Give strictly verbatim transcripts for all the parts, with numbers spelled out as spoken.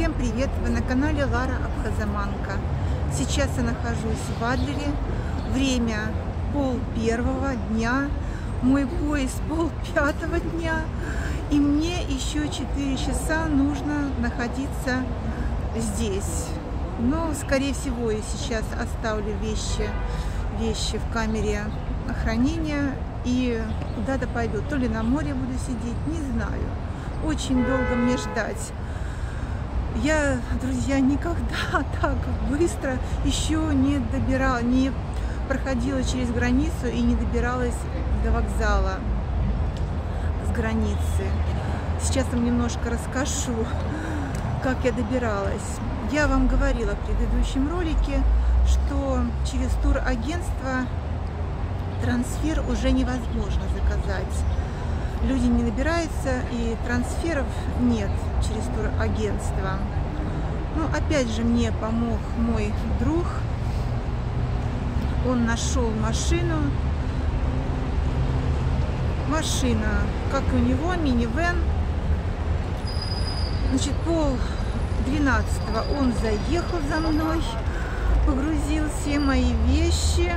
Всем привет! Вы на канале Лара Абхазаманка. Сейчас я нахожусь в Адлере. Время пол первого дня. Мой поезд пол пятого дня. И мне еще четыре часа нужно находиться здесь. Но, скорее всего, я сейчас оставлю вещи, вещи в камере хранения и куда-то пойду. То ли на море буду сидеть, не знаю. Очень долго мне ждать. Я, друзья, никогда так быстро еще не добирала, не проходила через границу и не добиралась до вокзала с границы. Сейчас вам немножко расскажу, как я добиралась. Я вам говорила в предыдущем ролике, что через турагентство трансфер уже невозможно заказать. Люди не набираются, и трансферов нет через турагентство. Ну, опять же, мне помог мой друг. Он нашел машину. Машина, как у него, минивэн. Значит, пол двенадцатого он заехал за мной, погрузил все мои вещи.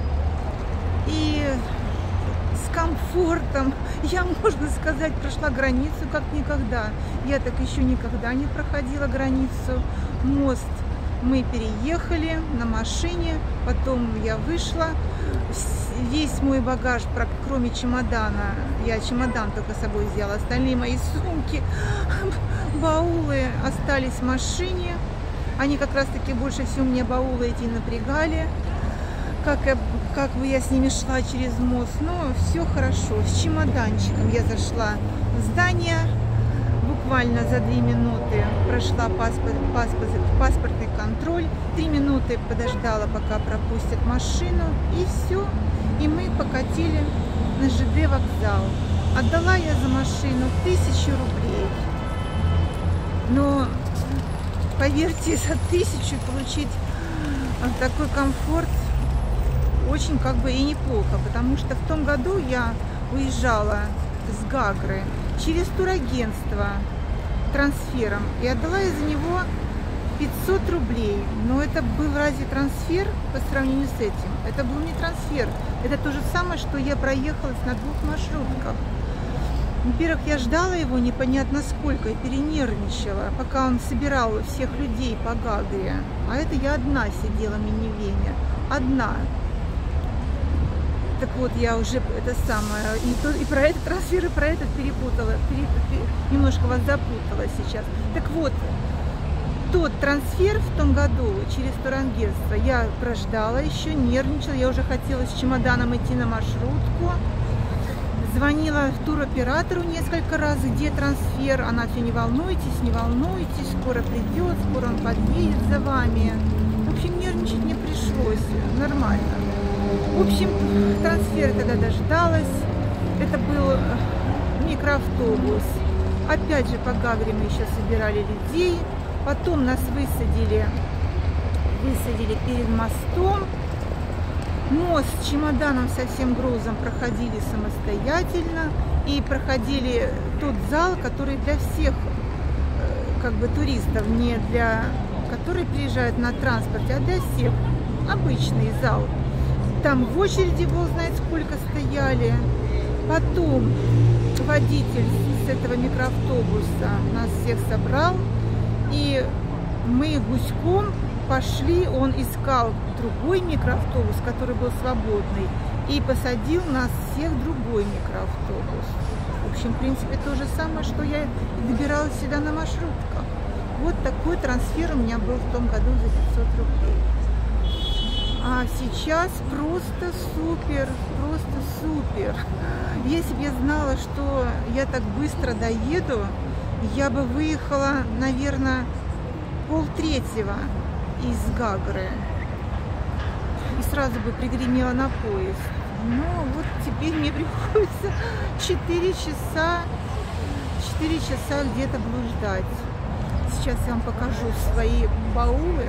И с комфортом я, можно сказать, прошла границу как никогда. Я так еще никогда не проходила границу. Мост мы переехали на машине, потом я вышла. Весь мой багаж, кроме чемодана, я чемодан только с собой взяла, остальные мои сумки, баулы остались в машине. Они как раз таки больше всего мне баулы эти напрягали. Как, как бы я с ними шла через мост, но все хорошо. С чемоданчиком я зашла в здание, буквально за две минуты прошла паспорт, паспорт, паспортный контроль, три минуты подождала, пока пропустят машину, и все. И мы покатили на ЖД вокзал. Отдала я за машину тысячу рублей. Но, поверьте, за тысячу получить такой комфорт очень как бы и неплохо, потому что в том году я уезжала с Гагры через турагентство трансфером и отдала я за него пятьсот рублей. Но это был разве трансфер по сравнению с этим? Это был не трансфер. Это то же самое, что я проехалась на двух маршрутках. Во-первых, я ждала его непонятно сколько и перенервничала, пока он собирал всех людей по Гагре. А это я одна сидела в минивене. Одна. Так вот, я уже это самое, и, то, и про этот трансфер, и про этот перепутала, пере, пере, немножко вас запутала сейчас. Так вот, тот трансфер в том году через турагентство я прождала еще, нервничала, я уже хотела с чемоданом идти на маршрутку. Звонила туроператору несколько раз, где трансфер, она все: не волнуйтесь, не волнуйтесь, скоро придет, скоро он подъедет за вами. В общем, нервничать не пришлось, нормально. В общем, трансфер тогда дождалась. Это был микроавтобус. Опять же, по Гагре мы еще собирали людей. Потом нас высадили, высадили перед мостом. Мост с чемоданом со всем грузом проходили самостоятельно. И проходили тот зал, который для всех как бы туристов, не для которые приезжают на транспорте, а для всех. Обычный зал. Там в очереди, бог знает сколько, стояли. Потом водитель с этого микроавтобуса нас всех собрал. И мы гуськом пошли, он искал другой микроавтобус, который был свободный. И посадил нас всех в другой микроавтобус. В общем, в принципе, то же самое, что я добиралась сюда на маршрутках. Вот такой трансфер у меня был в том году за пятьсот рублей. А сейчас просто супер, просто супер. Если бы я знала, что я так быстро доеду, я бы выехала, наверное, полтретьего из Гагры. И сразу бы пригремела на поезд. Но вот теперь мне приходится четыре часа, четыре часа где-то блуждать. Сейчас я вам покажу свои баулы.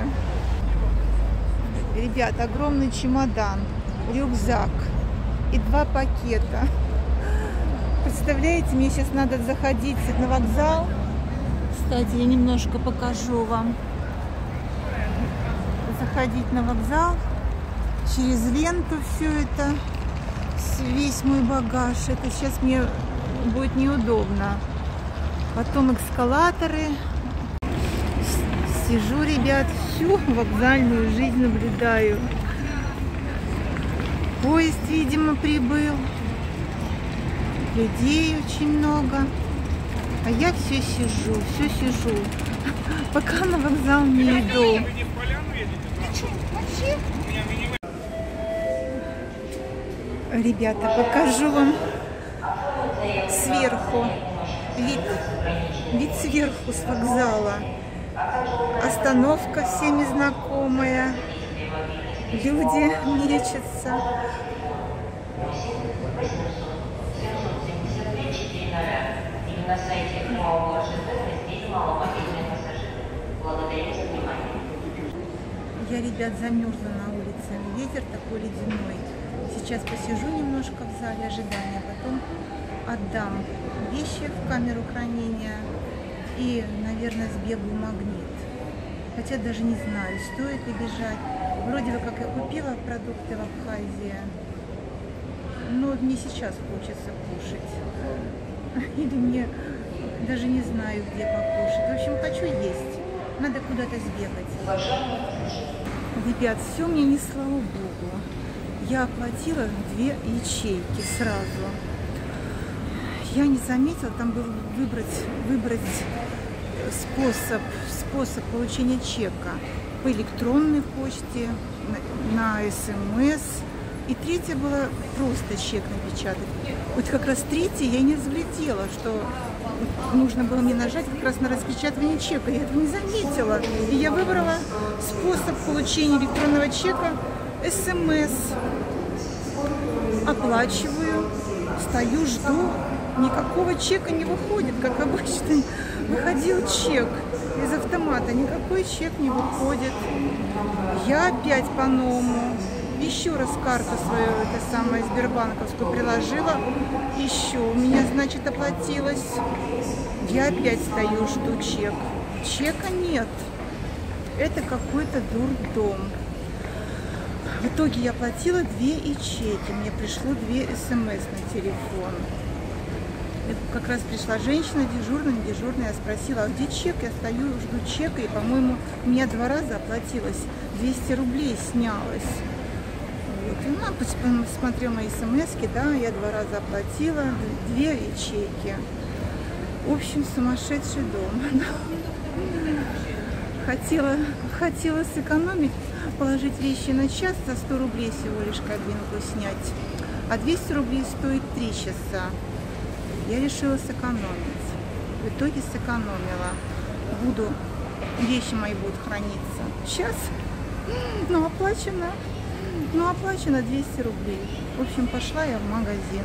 Ребят, огромный чемодан, рюкзак и два пакета. Представляете, мне сейчас надо заходить на вокзал Кстати, я немножко покажу вам. Заходить на вокзал, через ленту все это, весь мой багаж. Это сейчас мне будет неудобно. Потом эскалаторы. Сижу, ребят, всю вокзальную жизнь наблюдаю. Поезд, видимо, прибыл. Людей очень много. А я все сижу, все сижу. Пока на вокзал не иду. Ребята, покажу вам сверху. Вид, вид сверху с вокзала. Остановка всеми знакомая. Люди мечутся. Я, ребят, замерзла на улице. Ветер такой ледяной. Сейчас посижу немножко в зале ожидания, потом отдам вещи в камеру хранения и, наверное, сбегаю в Магнит. Хотя даже не знаю, стоит ли бежать. Вроде бы как я купила продукты в Абхазии, но мне сейчас хочется кушать. Или мне даже не знаю, где покушать. В общем, хочу есть. Надо куда-то сбегать. Ребят, все мне не слава богу. Я оплатила две ячейки сразу. Я не заметила, там был выбрать, выбрать способ, способ получения чека по электронной почте, на, на СМС. И третье было просто чек напечатать. Вот как раз третье я не разглядела, что нужно было мне нажать как раз на распечатывание чека. Я этого не заметила. И я выбрала способ получения электронного чека СМС. Оплачиваю, стою, жду. Никакого чека не выходит, как обычно. Выходил чек из автомата, никакой чек не выходит. Я опять по-новому еще раз карту свою, это самое, сбербанковскую приложила. Еще у меня, значит, оплатилось. Я опять стою, жду чек. Чека нет. Это какой-то дурдом. В итоге я оплатила две ячейки. Мне пришло две смс на телефон. И как раз пришла женщина, дежурная, не дежурная. Я спросила, а где чек? Я стою, жду чека. И, по-моему, у меня два раза оплатилось. двести рублей снялось. Вот. И она посмотрела мои смс-ки. Да, я два раза оплатила. Две ячейки. В общем, сумасшедший дом. Хотела, хотела сэкономить, положить вещи на час, за сто рублей всего лишь кабинку снять. А двести рублей стоит три часа. Я решила сэкономить. В итоге сэкономила. Буду, вещи мои будут храниться. Сейчас, ну оплачено, ну оплачено двести рублей. В общем, пошла я в магазин.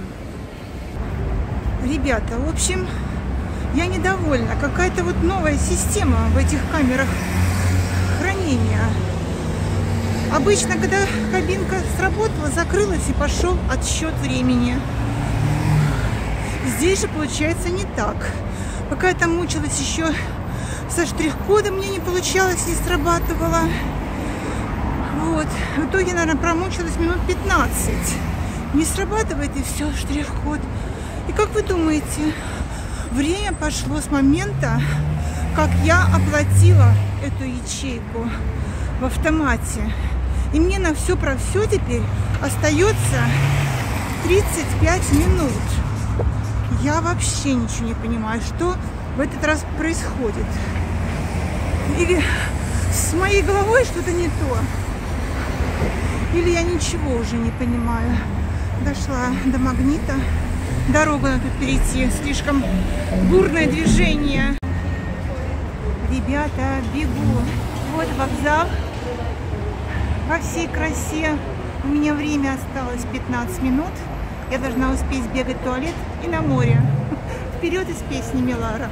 Ребята, в общем, я недовольна. Какая-то вот новая система в этих камерах хранения. Обычно, когда кабинка сработала, закрылась и пошел отсчет времени. Здесь же получается не так. Пока я там мучилась еще со штрих-кодом, мне не получалось, не срабатывало. Вот. В итоге, наверное, промучилась минут пятнадцать. Не срабатывает, и все, штрих-код. И как вы думаете, время пошло с момента, как я оплатила эту ячейку в автомате. И мне на все про все теперь остается тридцать пять минут. Я вообще ничего не понимаю, что в этот раз происходит. Или с моей головой что-то не то. Или я ничего уже не понимаю. Дошла до Магнита. Дорогу надо тут перейти. Слишком бурное движение. Ребята, бегу. Вот вокзал. Во всей красе. У меня время осталось пятнадцать минут. Я должна успеть сбегать в туалет и на море. Вперед из песни Милара.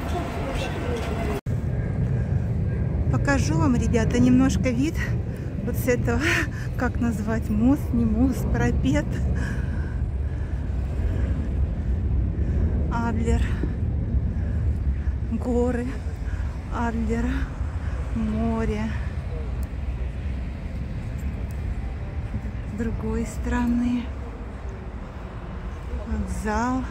Покажу вам, ребята, немножко вид вот с этого, как назвать, мост, не мост, парапет. Адлер. Горы. Адлер, море. С другой стороны вокзал.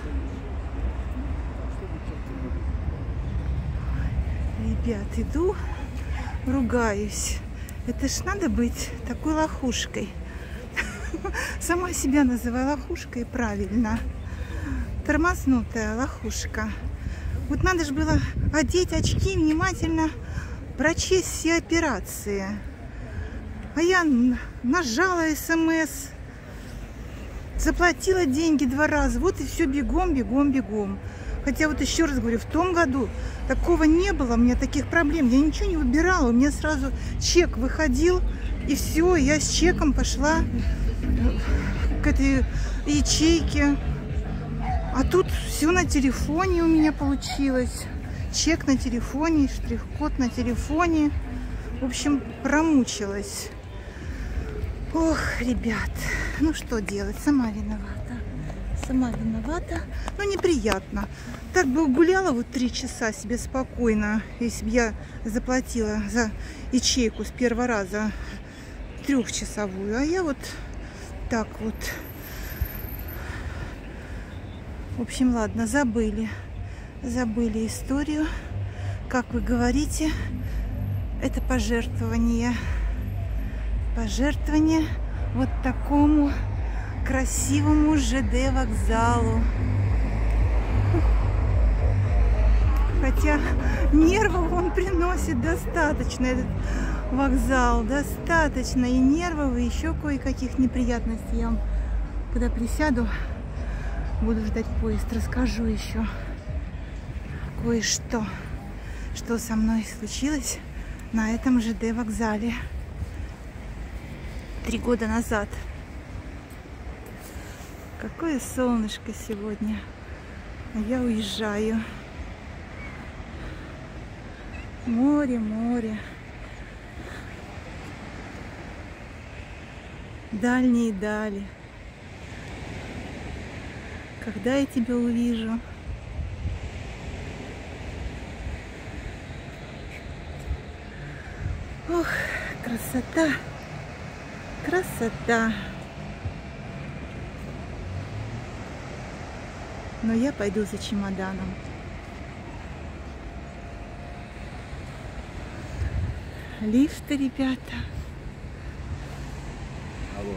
Ребят, иду, ругаюсь. Это ж надо быть такой лохушкой. Сама себя называю лохушкой, правильно. Тормознутая лохушка. Вот надо же было одеть очки, внимательно прочесть все операции. А я нажала смс, заплатила деньги два раза. Вот и все, бегом, бегом, бегом. Хотя вот еще раз говорю, в том году такого не было, у меня таких проблем. Я ничего не выбирала, у меня сразу чек выходил, и все, я с чеком пошла к этой ячейке. А тут все на телефоне у меня получилось. Чек на телефоне, штрих-код на телефоне. В общем, промучилась. Ох, ребят, ну что делать, сама виновата. Сама виновата, но неприятно. Так бы гуляла вот три часа себе спокойно, если бы я заплатила за ячейку с первого раза трехчасовую. А я вот так вот. В общем, ладно, забыли. Забыли историю. Как вы говорите, это пожертвование. Пожертвование вот такому красивому ЖД вокзалу. Хотя нервов он приносит достаточно, этот вокзал. Достаточно и нервов, и еще кое-каких неприятностей. Я вам, когда присяду, буду ждать поезд, расскажу еще кое-что, что со мной случилось на этом ЖД вокзале три года назад. Какое солнышко сегодня. А я уезжаю. Море, море. Дальние дали. Когда я тебя увижу? Ох, красота. Красота. Но я пойду за чемоданом. Лифты, ребята. Алло.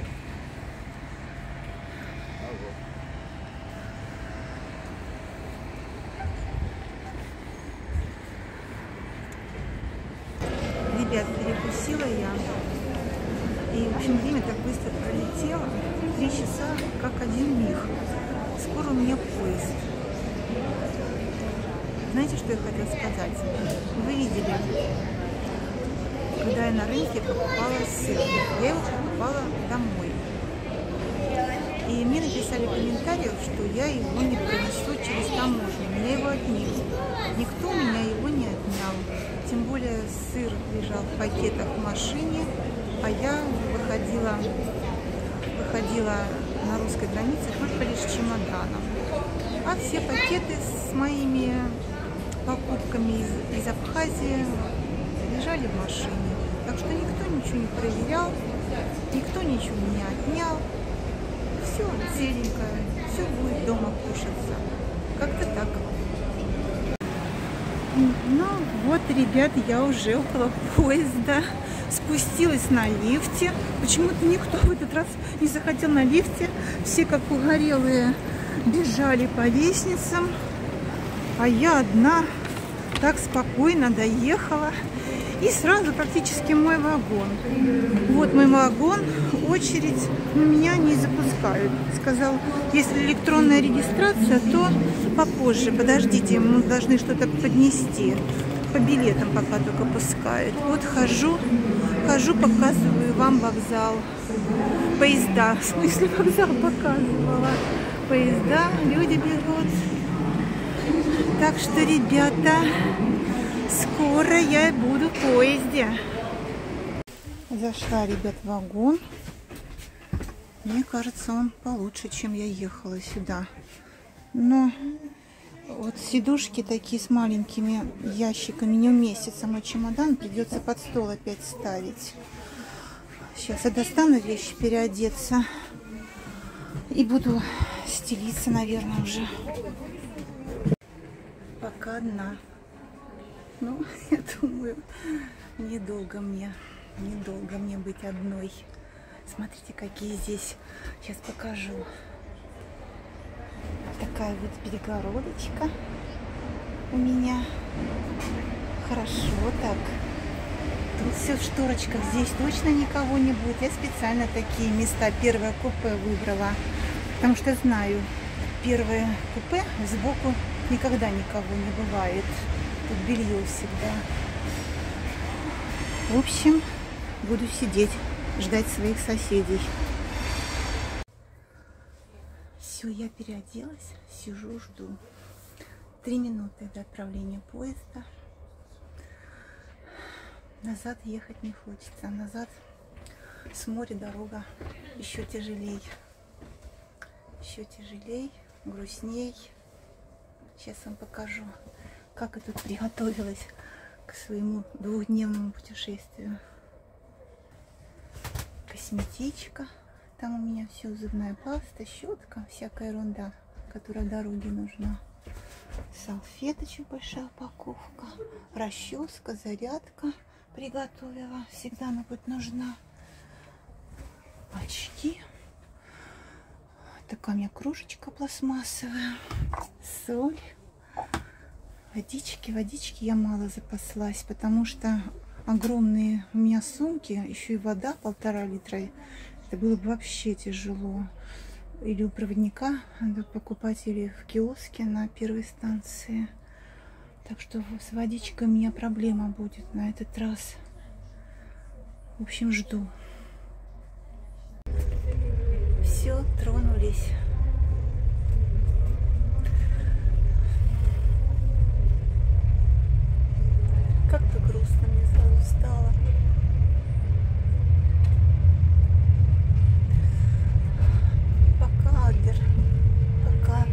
Алло. Ребят, перекусила я. И, в общем, время так быстро пролетело. Три часа, как один миг. Скоро у меня поезд. Знаете, что я хотела сказать? Вы видели, когда я на рынке покупала сыр. Я его покупала домой. И мне написали в комментариях, что я его не пронесу через таможню. Меня его отняли. Никто у меня его не отнял. Тем более сыр лежал в пакетах в машине, а я выходила, выходила на русской границе только лишь с чемоданом. А все пакеты с моими покупками из, из Абхазии лежали в машине. Так что никто ничего не проверял, никто ничего не отнял. Все целенькое, все будет дома кушаться. Как-то так. Ну вот, ребят, я уже около поезда. Спустилась на лифте. Почему-то никто в этот раз не захотел на лифте. Все, как угорелые, бежали по лестницам. А я одна так спокойно доехала. И сразу практически мой вагон. Вот мой вагон, очередь, но меня не запускают. Сказал, если электронная регистрация, то попозже, подождите, мы должны что-то поднести. По билетам пока только пускают. Вот хожу, хожу, показываю вам вокзал. Поезда, в смысле вокзал показывала. Поезда, люди бегут. Так что, ребята, скоро я буду в поезде. Зашла, ребят, в вагон. Мне кажется, он получше, чем я ехала сюда. Но Вот сидушки такие с маленькими ящиками не уместится. Мой чемодан придется под стол опять ставить. Сейчас я достану вещи, переодеться. И буду стелиться, наверное, уже. Пока одна. Ну, я думаю, недолго мне, недолго мне быть одной. Смотрите, какие здесь. Сейчас покажу. Такая вот перегородочка у меня. Хорошо так. Тут все в шторочках. Здесь точно никого не будет. Я специально такие места первое купе выбрала. Потому что знаю, первое купе сбоку никогда никого не бывает. Тут белье всегда. В общем, буду сидеть, ждать своих соседей. Все, я переоделась, сижу, жду. Три минуты до отправления поезда. Назад ехать не хочется. Назад с моря дорога еще тяжелей. Еще тяжелей, грустней. Сейчас вам покажу, как я тут приготовилась к своему двухдневному путешествию. Косметичка. Там у меня все, зубная паста, щетка, всякая ерунда, которая дороге нужна. Салфеточек, большая упаковка. Расческа, зарядка приготовила. Всегда она будет нужна. Очки. Такая у меня кружечка пластмассовая. Соль. Водички. Водички я мало запаслась, потому что огромные у меня сумки, еще и вода полтора литра. Это было бы вообще тяжело. Или у проводника надо покупать, или в киоске на первой станции. Так что с водичкой у меня проблема будет на этот раз. В общем, жду. Все, тронулись. Как-то грустно мне сразу стало. Пока, Адлер. Пока.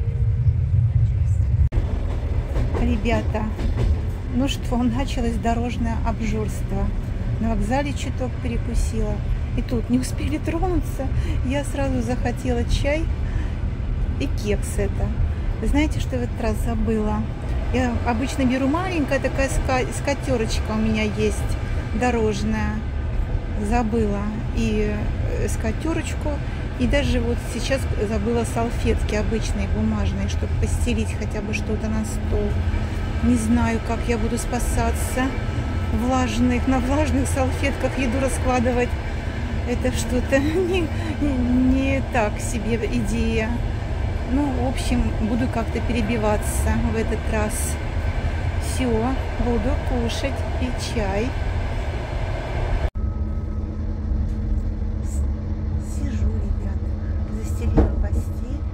Ребята, ну что, началось дорожное обжорство. На вокзале чуток перекусила. И тут не успели тронуться. Я сразу захотела чай и кекс это. Вы знаете, что в этот раз забыла? Я обычно беру маленькая такая скатерочка у меня есть, дорожная. Забыла и скатерочку. И даже вот сейчас забыла салфетки обычные, бумажные, чтобы постелить хотя бы что-то на стол. Не знаю, как я буду спасаться. Влажных, на влажных салфетках еду раскладывать. Это что-то не, не, не так себе идея. Ну, в общем, буду как-то перебиваться в этот раз. Все, буду кушать, пить чай. Сижу, ребят, застелила постель.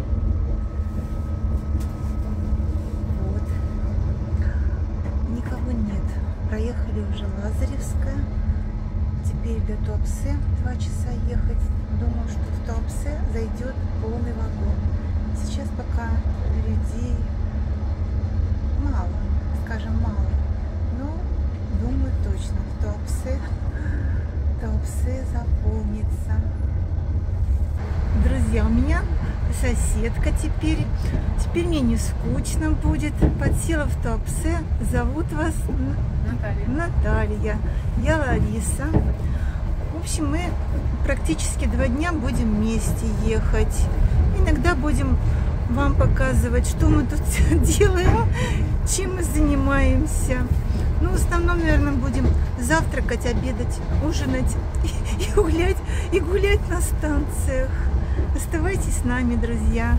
Вот. Никого нет. Проехали уже Лазаревское. Теперь до Туапсе два часа ехать. Думаю, что в Туапсе зайдет полный вагон. Сейчас пока людей мало, скажем, мало. Но думаю точно, в Туапсе, Туапсе заполнится. Друзья, у меня соседка теперь. Теперь мне не скучно будет. Подсела в Туапсе. Зовут вас Наталья. Наталья. Я Лариса. В общем, мы практически два дня будем вместе ехать. Иногда будем вам показывать, что мы тут делаем, чем мы занимаемся. Ну, в основном, наверное, будем завтракать, обедать, ужинать и, и гулять, и гулять на станциях. Оставайтесь с нами, друзья.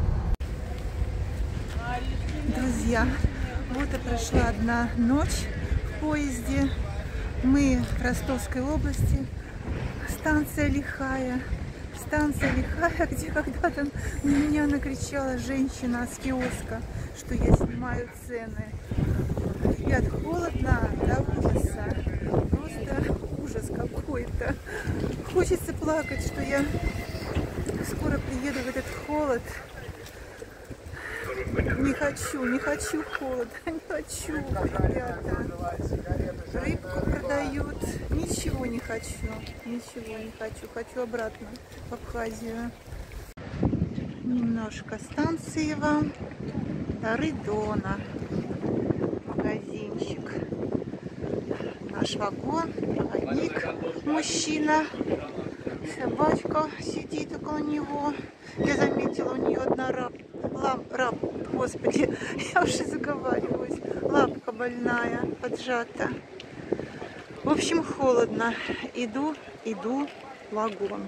Друзья, вот и прошла одна ночь в поезде. Мы в Ростовской области, станция Лихая. Станция Лихая, где когда-то на меня накричала женщина с киоска, что я снимаю цены. Ребят, холодно до ужаса. Просто ужас какой-то. Хочется плакать, что я скоро приеду в этот холод. Не хочу, не хочу холода, не хочу, ребята. Рыбку продают. Ничего не хочу, ничего не хочу. Хочу обратно в Абхазию. Немножко станции вам. Рыдона. Магазинчик. Наш вагон, проводник, мужчина. Собачка сидит около него. Я заметила, у нее одна раб, лап, раб, господи, я уже заговариваюсь. Лапка больная, поджата. В общем, холодно. Иду, иду в вагон.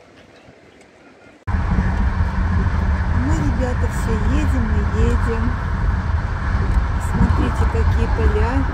Мы, ребята, все едем и едем. Смотрите, какие поля.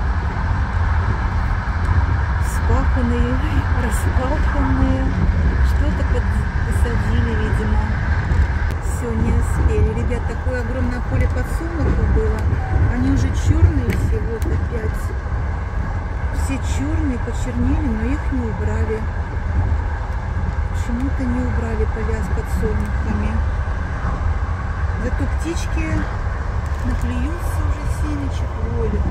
Спаханные, распаханные. Что-то посадили, видимо. Все, не успели. Ребят, такое огромное поле подсолнуха было. Они уже черные все, вот опять. Все черные, почернели, но их не убрали. Почему-то не убрали поля с подсолнухами. Зато птички наклюются уже семечек волю.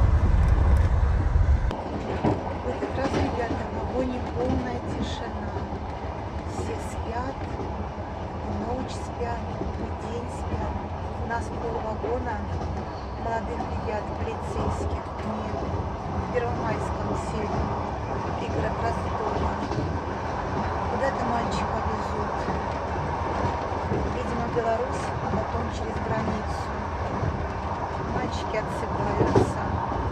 В этот раз, ребята, в вагоне полная тишина. Все спят, ночь спят, и день спят. У нас полвагона молодых ребят, полицейских, нет, в Первомайском селе, пригород Ростова. Куда-то мальчика везут. Видимо, Беларусь, а потом через границу. Мальчики отсыпаются.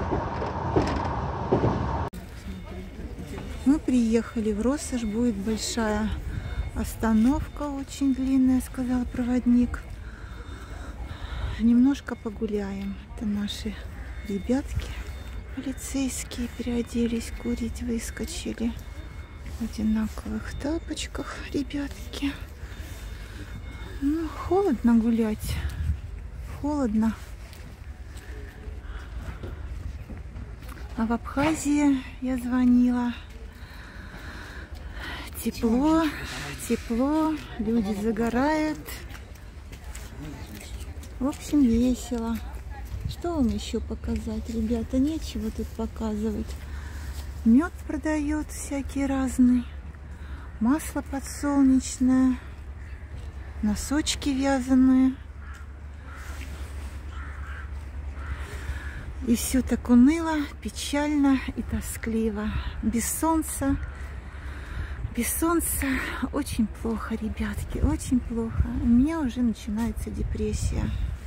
Мы приехали в Россошь, будет большая остановка, очень длинная, сказал проводник. Немножко погуляем. Это наши ребятки полицейские переоделись, курить выскочили. В одинаковых тапочках, ребятки. Ну, холодно гулять. Холодно. А в Абхазии я звонила. Тепло, тепло, люди загорают. В общем, весело. Что вам еще показать, ребята? Нечего тут показывать. Мед продают всякий разный. Масло подсолнечное. Носочки вязаные. И все так уныло, печально и тоскливо. Без солнца. Без солнца очень плохо, ребятки, очень плохо. У меня уже начинается депрессия.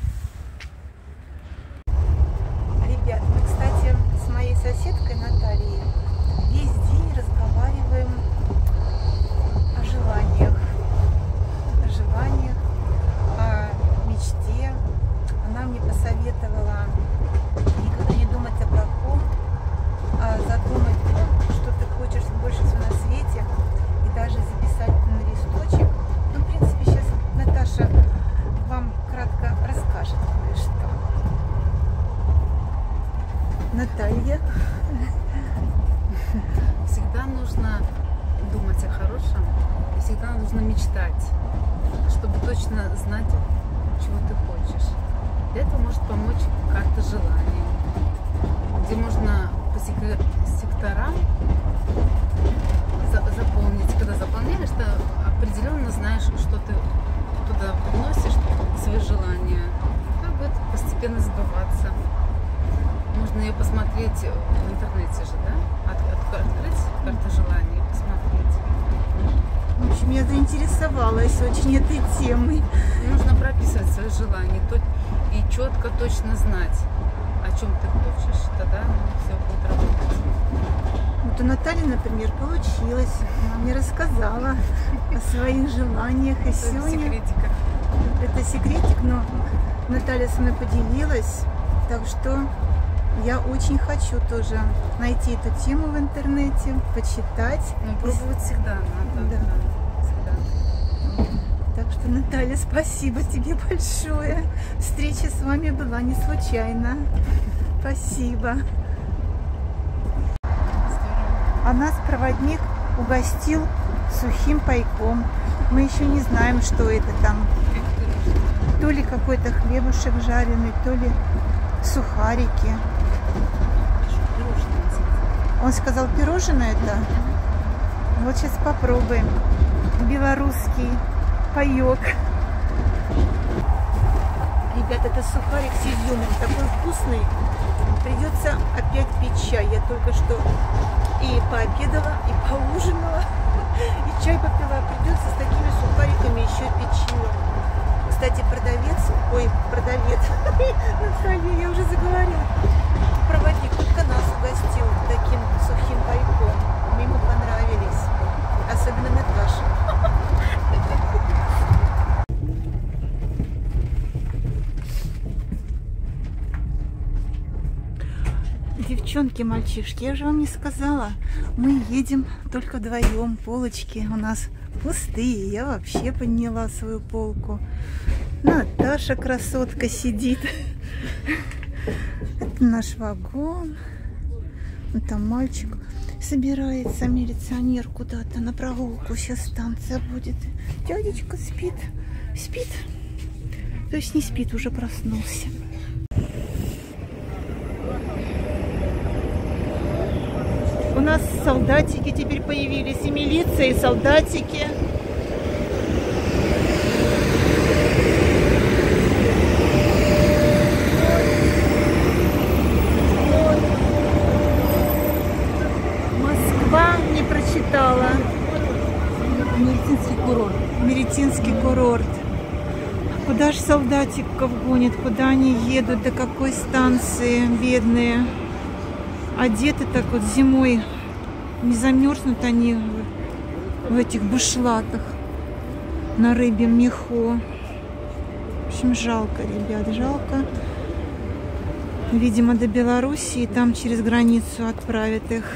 Ребят, мы, кстати, с моей соседкой Натальей весь день разговариваем о желаниях. О желаниях, о мечте. Она мне посоветовала никогда не думать о плохом, а задумать то, что ты хочешь больше всего на свете. Даже записать на листочек. Ну, в принципе, сейчас Наташа вам кратко расскажет кое-что. Наталья. Всегда нужно думать о хорошем, и всегда нужно мечтать, чтобы точно знать, чего ты хочешь. Для этого может помочь карта желаний, где можно по секторам заполнить. Когда заполняешь, ты определенно знаешь, что ты туда приносишь, свои желания. Так будет постепенно сбываться. Можно ее посмотреть в интернете же, да? От, от, открыть карту желаний и посмотреть. В общем, я заинтересовалась очень этой темой. Нужно прописывать свои желания и четко, точно знать, о чем ты хочешь. Тогда все будет работать. Вот у Натальи, например, получилось. Она мне рассказала о своих желаниях. И это сегодня... секретик. Это секретик, но Наталья со мной поделилась. Так что я очень хочу тоже найти эту тему в интернете, почитать. Ну, пробовать всегда надо. Да. Да, всегда. Так что, Наталья, спасибо тебе большое. Встреча с вами была не случайна. Спасибо. А нас проводник угостил сухим пайком. Мы еще не знаем, что это там. То ли какой-то хлебушек жареный, то ли сухарики. Он сказал, пирожное это? Вот сейчас попробуем. Белорусский паёк. Ребят, это сухарик с изюмом. Такой вкусный. Придется опять пить чай. Я только что и пообедала, и поужинала, и чай попила. Придется с такими сухариками еще пить чаем. Кстати, продавец, ой, продавец, Наталья, я уже заговорила. Проводник только нас угостил таким сухим пайком. Мы ему понравились. Особенно Наташа. Девчонки, мальчишки, я же вам не сказала. Мы едем только вдвоем. Полочки у нас пустые. Я вообще подняла свою полку. Наташа, красотка, сидит. Это наш вагон. Вот там мальчик собирается, милиционер, куда-то на прогулку. Сейчас станция будет. Дядечка спит. Спит. То есть не спит, уже проснулся. У нас солдатики теперь появились. И милиция, и солдатики. Прочитала. Меретинский курорт. Меретинский курорт. Куда ж солдатиков гонят? Куда они едут? До какой станции? Бедные. Одеты так вот зимой. Не замерзнут они в этих бушлатах. На рыбьем меху. В общем, жалко, ребят, жалко. Видимо, до Белоруссии. Там через границу отправят их.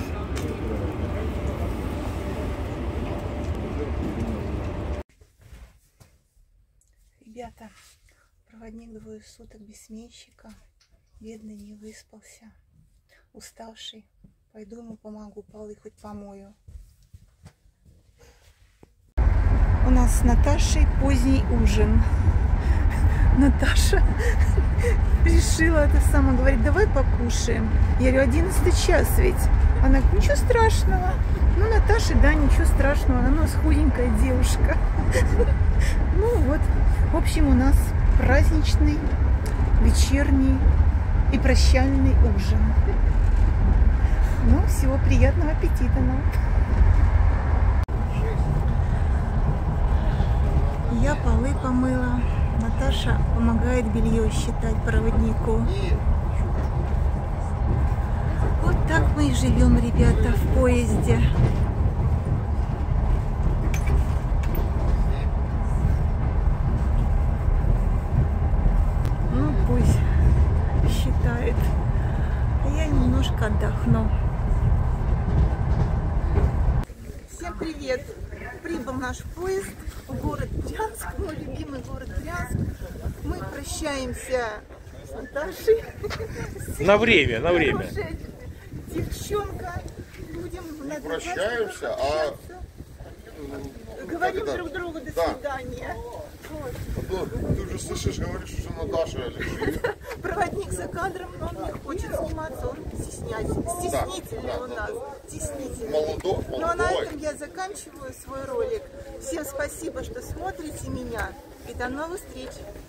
Ребята, проводник двое суток без сменщика, бедный, не выспался, уставший. Пойду ему помогу, полы хоть помою. У нас с Наташей поздний ужин. Наташа решила это самое, говорит, давай покушаем. Я говорю, одиннадцатый час ведь. Она говорит, ничего страшного. Ну, Наташа, да, ничего страшного, она у нас худенькая девушка. Ну вот, в общем, у нас праздничный, вечерний и прощальный ужин. Ну, всего приятного аппетита нам. Я полы помыла. Наташа помогает белье считать проводнику. Вот так мы и живем, ребята, в поезде. Ну, пусть считает. А я немножко отдохну. Всем привет! Прибыл наш поезд в город Брянск, мой любимый город Брянск. Мы прощаемся с Наташей. На время, на время. Девчонка, будем не прощаемся, а говорим друг другу до да. свидания. Вот. А то ты уже слышишь, говоришь, что Наташа лежит. Проводник за кадром, но он не хочет сниматься, он стесняется. Стеснительный да, у да, нас, да. стеснительный. Молодой, Ну а на молодой. этом я заканчиваю свой ролик. Всем спасибо, что смотрите меня, и до новых встреч.